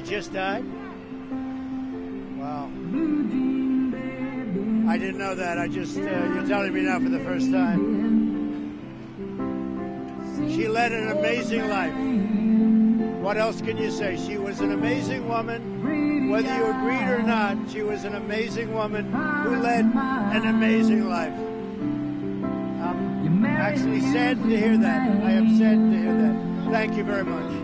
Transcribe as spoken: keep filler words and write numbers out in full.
just died? Wow. I didn't know that. I just, uh, you're telling me now for the first time. She led an amazing life. What else can you say? She was an amazing woman. Whether you agreed or not, she was an amazing woman who led an amazing life. I'm actually sad to hear that. I am sad to hear that. Thank you very much.